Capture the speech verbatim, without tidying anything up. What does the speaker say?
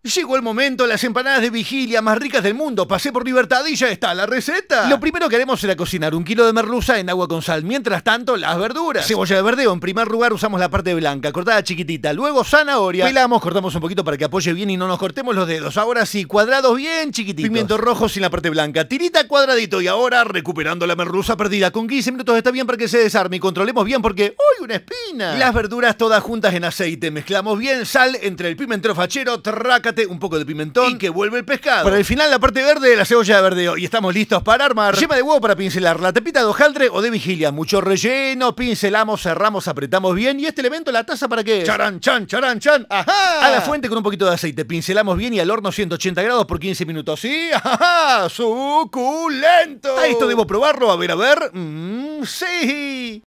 Llegó el momento, las empanadas de vigilia más ricas del mundo. Pasé por Libertad y ya está la receta. Lo primero que haremos será cocinar un kilo de merluza en agua con sal. Mientras tanto, las verduras. Cebolla de verdeo, en primer lugar usamos la parte blanca, cortada chiquitita. Luego zanahoria. Pelamos, cortamos un poquito para que apoye bien y no nos cortemos los dedos. Ahora sí, cuadrados bien chiquititos. Pimiento rojo sin la parte blanca. Tirita cuadradito. Y ahora, recuperando la merluza perdida. Con quince minutos está bien para que se desarme y controlemos bien porque... ¡Uy, una espina! Las verduras todas juntas en aceite. Mezclamos bien, sal entre el pimentero fachero, traca, un poco de pimentón y que vuelve el pescado. Para el final la parte verde de la cebolla de verdeo y estamos listos para armar. Yema de huevo para pincelar, la tapita de hojaldre o de vigilia, mucho relleno, pincelamos, cerramos, apretamos bien y este elemento, la taza, ¿para qué? Charan, chan, charan, chan, ajá. A la fuente con un poquito de aceite, pincelamos bien y al horno ciento ochenta grados por quince minutos. ¿Sí? Ajá, suculento. A esto debo probarlo, a ver, a ver. Mmm, sí.